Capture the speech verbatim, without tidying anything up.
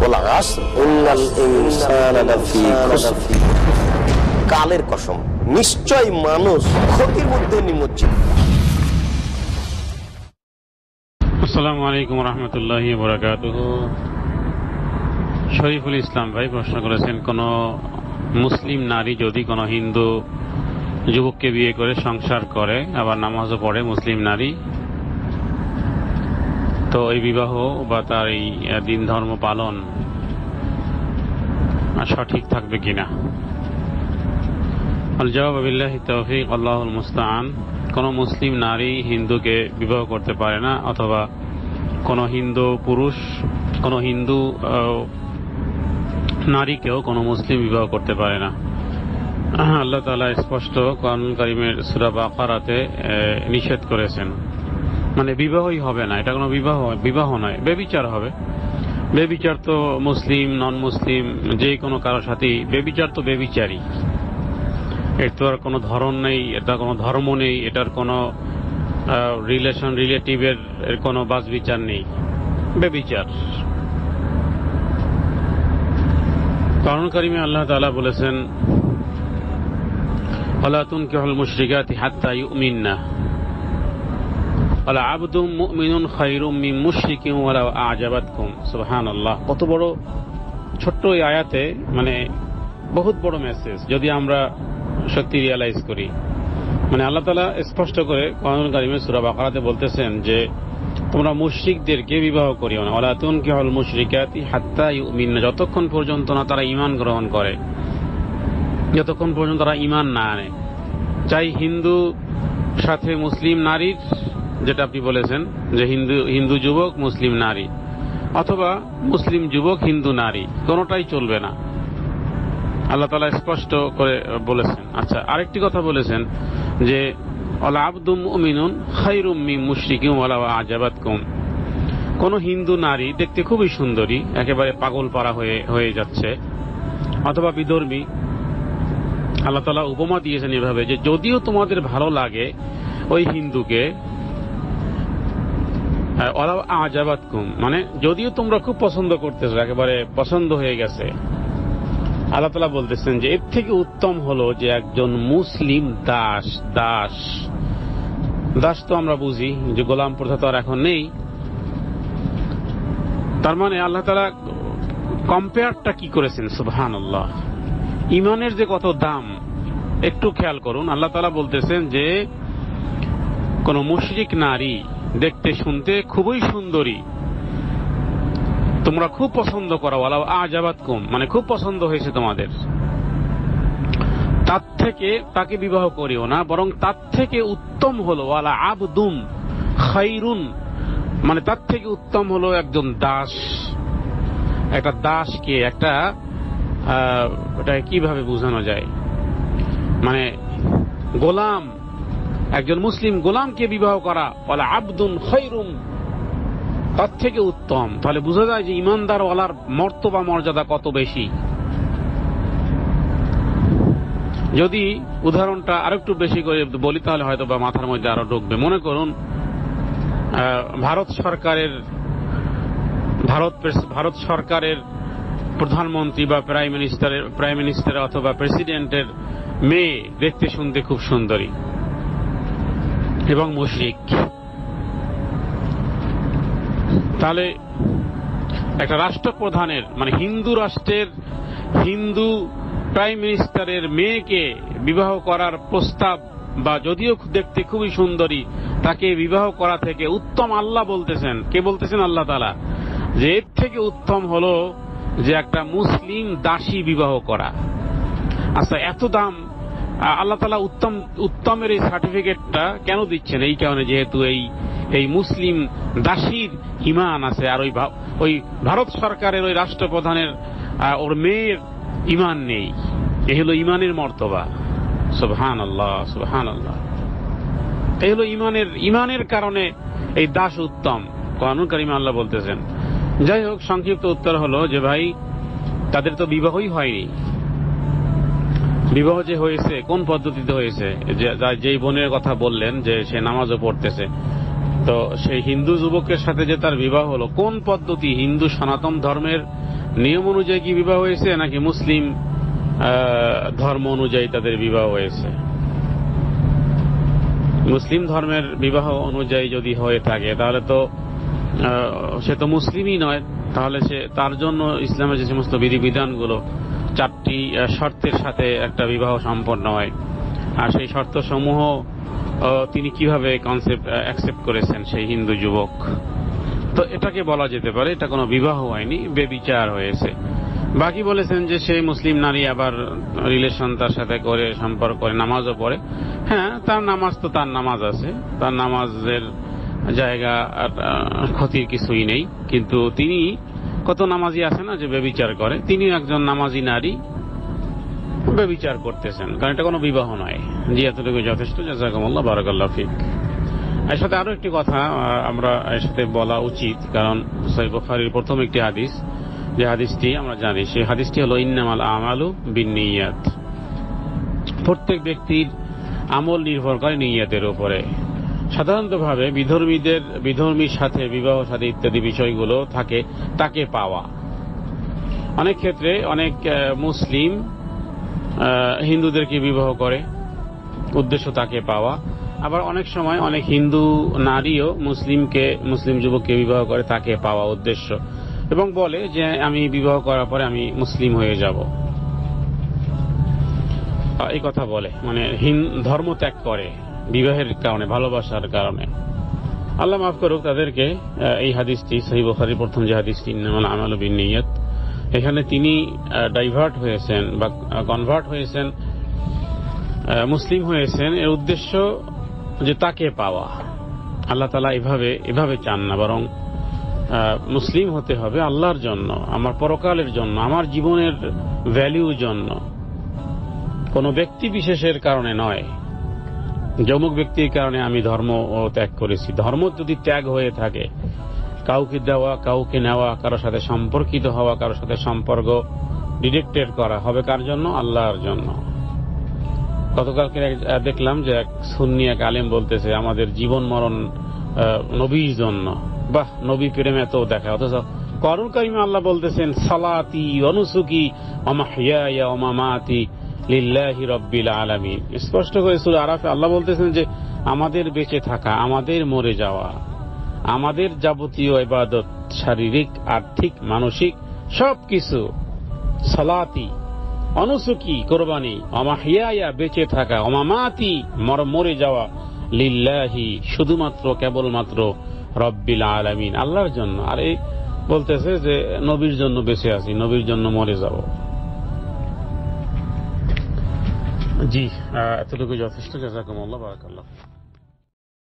কালের কসম, নিশ্চয় মানুষ ক্ষতির মধ্যে নিমজ্জিত। আসসালামু আলাইকুম রহমতুল্লাহি ওয়া বারাকাতুহু। শরীফুল ইসলাম ভাই প্রশ্ন করেছেন, কোন মুসলিম নারী যদি কোনো হিন্দু যুবককে বিয়ে করে সংসার করে, আবার নামাজও পড়ে মুসলিম নারী, তো এই বিবাহ বা তার এই দিন ধর্ম পালন সঠিক থাকবে কিনা? আল জবাব বিল্লাহি তৌফিক, আল্লাহুল মুস্তাআন। কোন মুসলিম নারী হিন্দুকে বিবাহ করতে পারে না, অথবা কোন হিন্দু পুরুষ কোন হিন্দু নারীকেও কোন মুসলিম বিবাহ করতে পারে না। আল্লাহ তাআলা স্পষ্ট কোরআন কারীমের সূরা বাকারাতে নিষেধ করেছেন, মানে বিবাহই হবে না, এটা কোনো বিবাহ বিবাহ নয়, বেবিচার হবে। বেবিচার তো মুসলিম নন মুসলিম যে কোনো কারোর সাথে বেবিচার তো বেবিচারই, এর তো আর কোনো ধরন নেই, এটা কোনো ধর্ম নেই, এটার কোনো রিলেশন রিলেটিভের কোনো বাস বিচার নেই, বেবিচার। কোরআন কারীমে আল্লাহ তাআলা বলেছেন, ওয়ালা তুনকিহুল মুশরিকাতি হাত্তা ইউমিননা ওয়ালা আবদুম মুমিনুন খায়রুম মিন মুশরিকিন ওয়ালাউ আ'জাবাতকুম। সুবহানাল্লাহ। কত বড় ছোট্ট এই আয়াতে মানে বহুত বড় মেসেজ, যদি আমরা সত্যি রিয়ালাইজ করি। মানে আল্লাহ তাআলা স্পষ্ট করে কোরআন কারীমে সূরা বাকারাতে বলতেছেন যে তোমরা মুশরিকদেরকে বিবাহ করিও না, ওয়ালা তুনকিহুল মুশরিকাতি হাত্তা ইউমিননা, যতক্ষণ পর্যন্ত না তারা ঈমান গ্রহণ করে, যতক্ষণ পর্যন্ত তারা ঈমান না আনে। চাই হিন্দু সাথে মুসলিম নারীর, যেটা আপনি বলেছেন যে হিন্দু হিন্দু যুবক মুসলিম নারী, অথবা মুসলিম যুবক হিন্দু নারী, কোনোটাই চলবে না, আল্লাহ তাআলা স্পষ্ট করে বলেছেন। আচ্ছা, আরেকটি কথা বলেছেন যে ওয়ালা আবদুম মুমিনুন খায়রুম মিন মুশরিকিন ওয়ালাউ আ'জাবাতকুম। কোন হিন্দু নারী দেখতে খুবই সুন্দরী, একেবারে পাগল পারা হয়ে হয়ে যাচ্ছে, অথবা বিধর্মী, আল্লাহ তাআলা উপমা দিয়েছেন এভাবে যে যদিও তোমাদের ভালো লাগে ওই হিন্দুকে, ওয়ালাউ আ'জাবাতকুম মানে যদিও তোমরা খুব পছন্দ করতেছো, একেবারে পছন্দ হয়ে গেছে, আল্লাহ তাআলা বলতেছেন যে এর থেকে উত্তম হলো যে একজন মুসলিম দাস দাস দাস তো আমরা বুঝি যে গোলাম প্রথা তো আর এখন নেই। তার মানে আল্লাহ তাআলা কম্পেয়ারটা কি করেছেন, সুবহানাল্লাহ। ঈমানের যে কত দাম একটু খেয়াল করুন। আল্লাহ তাআলা বলতেছেন যে কোন মুশরিক নারী দেখতে শুনতে খুবই সুন্দরী, তোমরা খুব পছন্দ করো, ওয়ালাউ আ'জাবাতকুম মানে খুব পছন্দ হয়েছে তোমাদের, তার থেকে তাকে বিবাহ করিও না, বরং তার থেকে উত্তম হলো ওয়ালা আবদুম খায়রুন মানে তার থেকে উত্তম হলো একজন দাস। একটা দাসকে একটা এটা কিভাবে বোঝানো যায়, মানে গোলাম, একজন মুসলিম গোলামকে বিবাহ করা, ওয়ালা আবদুন খায়রুম তার থেকে উত্তম। তাহলে বোঝা যায় যে ইমানদার ওয়ালার মর্তবা মর্যাদা কত বেশি। যদি উদাহরণটা আরেকটু বেশি করে বলি তাহলে হয়তো বা মাথার মধ্যে আরো ঢুকবে। মনে করুন ভারত সরকারের ভারত ভারত সরকারের প্রধানমন্ত্রী বা প্রাইম মিনিস্টারের প্রাইম মিনিস্টার অথবা প্রেসিডেন্টের মেয়ে দেখতে শুনতে খুব সুন্দরী এবং মুশরিক, তাহলে একটা রাষ্ট্রপ্রধানের মানে হিন্দু রাষ্ট্রের হিন্দু প্রাইম মিনিস্টারের মেয়েকে বিবাহ করার প্রস্তাব, বা যদিও দেখতে খুবই সুন্দরী, তাকে বিবাহ করা থেকে উত্তম আল্লাহ বলতেছেন, কে বলতেছেন? আল্লাহ তাআলা, যে এর থেকে উত্তম হলো যে একটা মুসলিম দাসী বিবাহ করা। আচ্ছা, এত দাম আল্লাহ তাআলা উত্তম উত্তমের এই সার্টিফিকেটটা কেন দিচ্ছেন? এই কারণে যেহেতু এই এই মুসলিম দাসীর ঈমান আছে, আর ওই ওই ভারত সরকারের ওই রাষ্ট্রপ্রধানের ওর মেয়ের ঈমান নেই। এই হলো ঈমানের মর্তবা। সুবহানাল্লাহ, সুবহানাল্লাহ। এই হলো ঈমানের ঈমানের কারণে এই দাস উত্তম, কোরআন কারীমে আল্লাহ বলতেছেন। যাই হোক, সংক্ষিপ্ত উত্তর হলো যে ভাই, তাদের তো বিবাহই হয়নি। বিবাহ যে হয়েছে কোন পদ্ধতিতে হয়েছে, যেই বোনের কথা বললেন যে সে নামাজও পড়তেছে, তো সেই হিন্দু যুবকের সাথে যে তার বিবাহ হলো কোন পদ্ধতি? হিন্দু সনাতন ধর্মের নিয়ম অনুযায়ী কি বিবাহ হয়েছে নাকি মুসলিম ধর্ম অনুযায়ী তাদের বিবাহ হয়েছে? মুসলিম ধর্মের বিবাহ অনুযায়ী যদি হয়ে থাকে তাহলে তো সে তো মুসলিমই নয়, তাহলে সে তার জন্য ইসলামের যে সমস্ত বিধিবিধানগুলো চারটি শর্তের সাথে একটা বিবাহ সম্পন্ন হয়, আর সেই শর্ত সমূহ তিনি কিভাবে কনসেপ্ট অ্যাকসেপ্ট করেছেন সেই হিন্দু যুবক, তো এটাকে বলা যেতে পারে এটা কোনো বিবাহ হয়নি, বেবিচার হয়েছে। বাকি বলেছেন যে সেই মুসলিম নারী আবার রিলেশন তার সাথে করে সম্পর্ক করে নামাজও পড়ে, হ্যাঁ তার নামাজ তো তার নামাজ আছে, তার নামাজের জায়গা ক্ষতির কিছুই নেই, কিন্তু তিনি কত নামাজি আছে না যে বেবিচার করে, তিনি একজন নামাজি নারী বেবিচার করতেছেন, কারণ এটা কোনো বিবাহ নয়। জি এতটুকু যথেষ্ট। জাযাকুমুল্লাহ, বারাকাল্লাহু ফিক। এর সাথে আরো একটি কথা আমরা এর সাথে বলা উচিত, কারণ সহিহ বুখারীর প্রথম একটি হাদিস, যে হাদিসটি আমরা জানি, সেই হাদিসটি হলো ইন্নামাল আমালু বিন্নিয়াত। প্রত্যেক ব্যক্তির আমল নির্ভর করে নিয়তের উপরে। সাধারণতভাবে বিধর্মীদের বিধর্মীর সাথে বিবাহ সাথে ইত্যাদি বিষয়গুলো থাকে তাকে পাওয়া। অনেক ক্ষেত্রে অনেক মুসলিম হিন্দুদেরকে বিবাহ করে, উদ্দেশ্য তাকে পাওয়া। আবার অনেক সময় অনেক হিন্দু নারীও মুসলিমকে মুসলিম যুবককে বিবাহ করে তাকে পাওয়া উদ্দেশ্য, এবং বলে যে আমি বিবাহ করার পরে আমি মুসলিম হয়ে যাব, এই কথা বলে, মানে ধর্ম ত্যাগ করে বিবাহের কারণে, ভালোবাসার কারণে। আল্লাহ মাফ করুক তাদেরকে। এই হাদিসটি সহিহ বুখারীর প্রথম যে হাদিসটি ইন্নামাল আমালু বিন্নিয়াত, এখানে তিনি ডাইভার্ট হয়েছেন বা কনভার্ট হয়েছেন, মুসলিম হয়েছেন, এর উদ্দেশ্য যে তাকে পাওয়া। আল্লাহ তাআলা এভাবে এভাবে চান না, বরং মুসলিম হতে হবে আল্লাহর জন্য, আমার পরকালের জন্য, আমার জীবনের ভ্যালুর জন্য, কোন ব্যক্তি বিশেষের কারণে নয়। যমুক ব্যক্তির কারণে আমি ধর্ম ত্যাগ করেছি। ধর্ম যদি ত্যাগ হয়ে থাকে, কাউকে দেওয়া, কাউকে নেওয়া, কারোর সাথে সম্পর্কিত হওয়া, কারোর সাথে সম্পর্ক ডিরেক্টেড করা, হবে কার জন্য? আল্লাহর জন্য। গতকালকে দেখলাম যে এক সুন্নি এক আলেম বলতেছে আমাদের জীবন মরণ নবীর জন্য। বাহ, নবী প্রেম এত দেখায়, অথচ কোরআন কারীমে আল্লাহ বলতেছেন সালাতি ওয়া নুসুকি ওয়া মাহইয়ায়া ওয়া মামাতি লিল্লাহি রাব্বিল আলামিন। স্পষ্ট করে সূরা আরাফে আল্লাহ বলতেছেন যে আমাদের বেঁচে থাকা, আমাদের মরে যাওয়া, আমাদের যাবতীয় ইবাদত, শারীরিক, আর্থিক, মানসিক সবকিছু, সালাতি, অনুসুকি কোরবানি, অমাহিয়া বেঁচে থাকা, অমামাতি মরে যাওয়া, লিল্লাহি শুধুমাত্র কেবলমাত্র রব্বিল আলামিন আল্লাহর জন্য। আর এই বলতেছে যে নবীর জন্য বেঁচে আছি, নবীর জন্য মরে যাব। জি এতটুকু যথেষ্ট। জাযাকুমুল্লাহ, বারাকাল্লাহ।